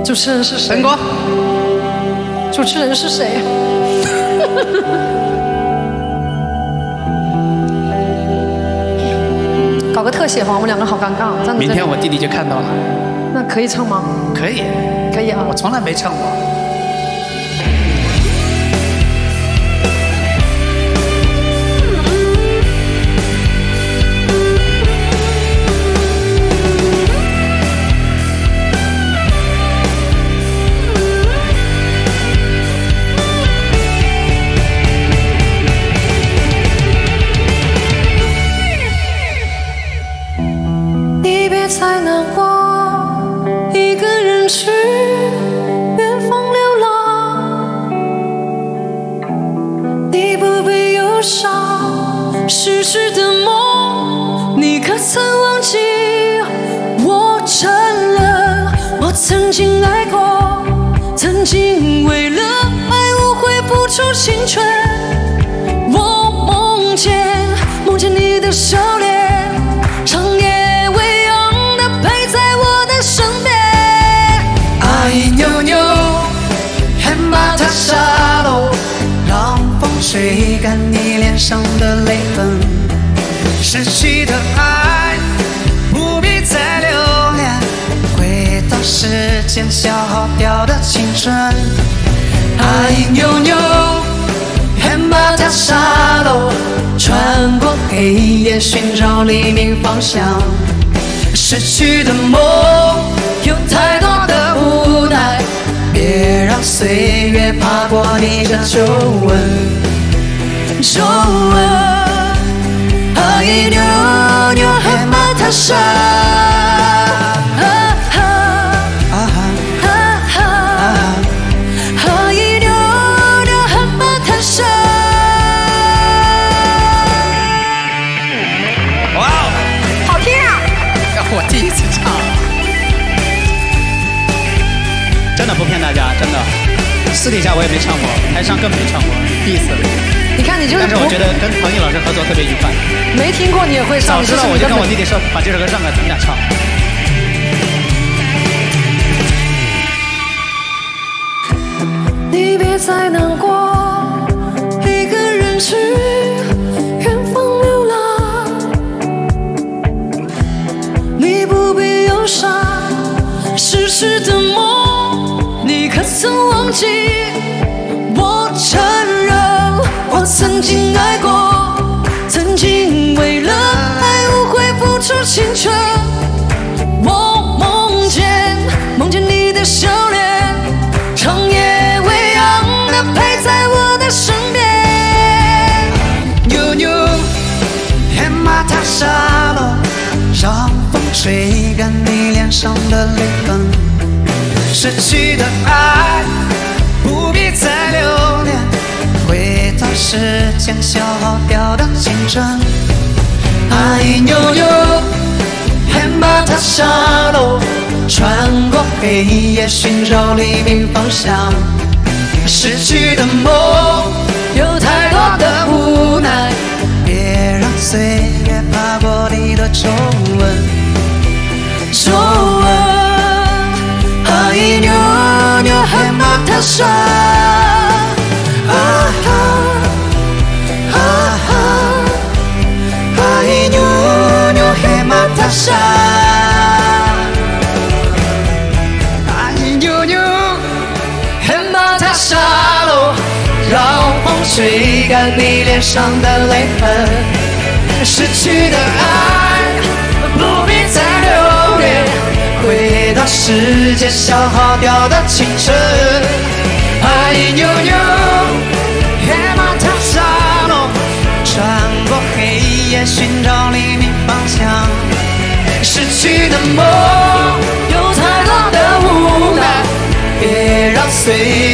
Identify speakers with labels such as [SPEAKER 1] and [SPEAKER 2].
[SPEAKER 1] 主持人是谁？
[SPEAKER 2] 陈果。
[SPEAKER 1] 主持人是谁？搞个特写吧，我们两个好尴尬。这样子
[SPEAKER 2] 明天我弟弟就看到了。
[SPEAKER 1] 那可以唱吗？
[SPEAKER 2] 可以，
[SPEAKER 1] 可以啊。
[SPEAKER 2] 我从来没唱过。
[SPEAKER 1] 再难过，一个人去远方流浪。你不必忧伤，逝去的梦，你可曾忘记？我承认，我曾经爱过，曾经为了爱无悔付出青春。我梦见你的笑脸，长夜。
[SPEAKER 2] 扭扭，恨把它沙漏，让风吹干你脸上的泪痕。失去的爱，不必再留恋，回到时间消耗掉的青春。爱扭扭，恨把它沙漏，穿过黑夜寻找黎明方向。失去的梦，有太多的无奈，别让岁月爬过你的皱纹。皱纹，爱扭扭，恨把它杀。我第一次唱，真的不骗大家，真的，私底下我也没唱过，台上更没唱过，第一次。
[SPEAKER 1] 你看，你就是，
[SPEAKER 2] 但是我觉得跟彭毅老师合作特别愉快。
[SPEAKER 1] 没听过你也会唱，
[SPEAKER 2] 早知道我就跟我弟弟说，把这首歌让给咱们俩唱。
[SPEAKER 1] 你别再难过，一个人去远方流浪。你不必忧伤，逝去的梦，你可曾忘记？我承认，我曾经爱过，曾经为了爱无悔付出青春。我梦见你的笑脸，长夜未央的陪在我的身边。
[SPEAKER 2] 扭扭，恨把它杀了，让风吹干你脸上的泪痕。失去的爱，不必再留恋，回到时间消耗掉的青春。爱扭扭，恨把它杀了，穿过黑夜寻找黎明方向。失去的梦，有太多的无奈，别让岁月爬过你的皱纹。皱纹，爱扭扭，恨把它杀。爱扭扭，恨把它杀。爱扭扭，恨把它杀了，让风吹干你脸上的泪痕。失去的爱，不必再留恋，回到时间消耗掉的青春。爱扭扭，恨把它杀了，穿过黑夜寻找黎明方向。失去的梦，有太多的无奈，别让岁